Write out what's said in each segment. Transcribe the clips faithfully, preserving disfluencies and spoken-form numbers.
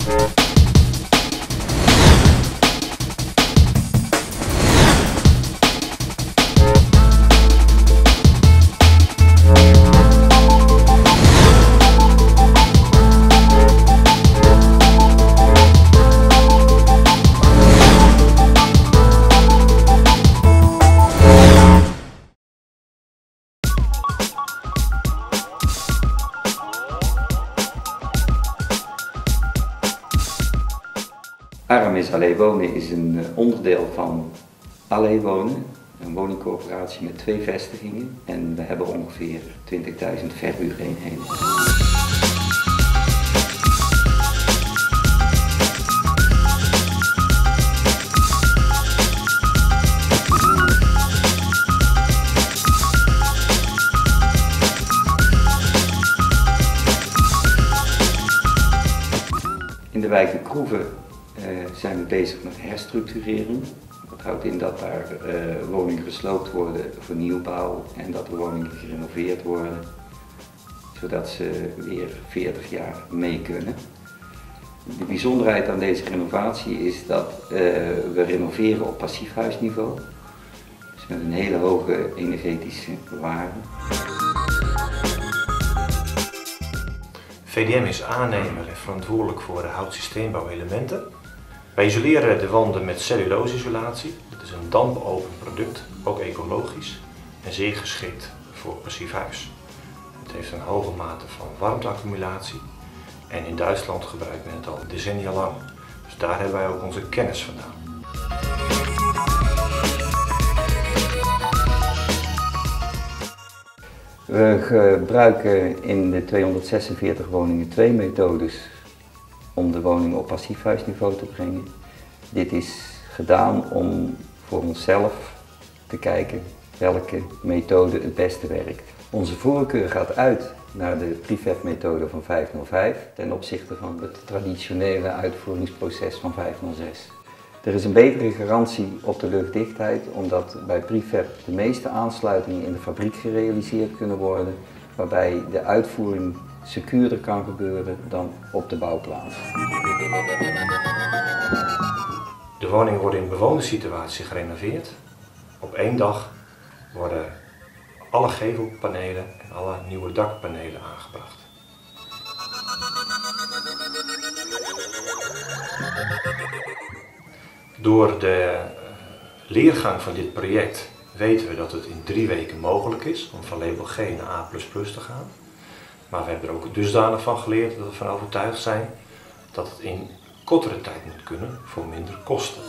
Aramis Allee Wonen is een onderdeel van Allee Wonen, een woningcorporatie met twee vestigingen en we hebben ongeveer twintigduizend verhuureenheden. In de wijk De Kroeve Uh, zijn we bezig met herstructurering. Dat houdt in dat daar uh, woningen gesloopt worden voor nieuwbouw en dat er woningen gerenoveerd worden, zodat ze weer veertig jaar mee kunnen. De bijzonderheid aan deze renovatie is dat uh, we renoveren op passivhuisniveau, dus met een hele hoge energetische waarde. V D M is aannemer en verantwoordelijk voor de houtsysteembouwelementen. Wij isoleren de wanden met cellulose-isolatie. Het is een dampopen product, ook ecologisch en zeer geschikt voor passief huis. Het heeft een hoge mate van warmteaccumulatie en in Duitsland gebruikt men het al decennia lang. Dus daar hebben wij ook onze kennis vandaan. We gebruiken in de tweehonderdzesenveertig woningen twee methodes om de woningen op passivhuisniveau te brengen. Dit is gedaan om voor onszelf te kijken welke methode het beste werkt. Onze voorkeur gaat uit naar de prefab-methode van vijfhonderdvijf ten opzichte van het traditionele uitvoeringsproces van vijfhonderdzes. Er is een betere garantie op de luchtdichtheid omdat bij prefab de meeste aansluitingen in de fabriek gerealiseerd kunnen worden, waarbij de uitvoering secuurder kan gebeuren dan op de bouwplaats. De woningen worden in bewonersituatie gerenoveerd. Op één dag worden alle gevelpanelen en alle nieuwe dakpanelen aangebracht. Door de leergang van dit project weten we dat het in drie weken mogelijk is om van label G naar A plus plus te gaan. Maar we hebben er ook dusdanig van geleerd dat we ervan overtuigd zijn dat het in kortere tijd moet kunnen voor minder kosten.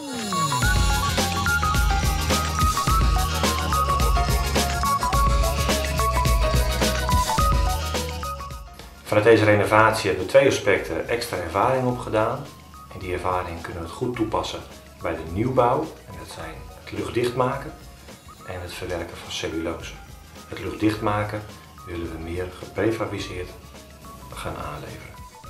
Vanuit deze renovatie hebben we twee aspecten extra ervaring opgedaan. En die ervaring kunnen we het goed toepassen bij de nieuwbouw. En dat zijn het luchtdicht maken en het verwerken van cellulose. Het luchtdicht maken willen we meer geprefabriceerd gaan aanleveren.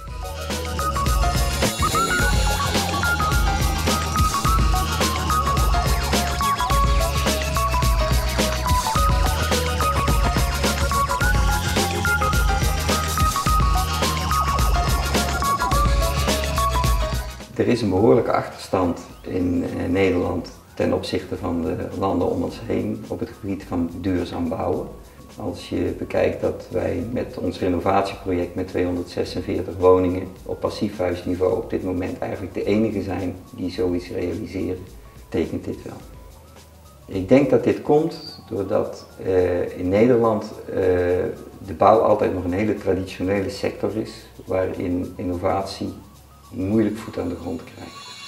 Er is een behoorlijke achterstand in Nederland ten opzichte van de landen om ons heen op het gebied van duurzaam bouwen. Als je bekijkt dat wij met ons renovatieproject met tweehonderdzesenveertig woningen op passivhuisniveau op dit moment eigenlijk de enige zijn die zoiets realiseren, tekent dit wel. Ik denk dat dit komt doordat uh, in Nederland uh, de bouw altijd nog een hele traditionele sector is, waarin innovatie moeilijk voet aan de grond krijgt.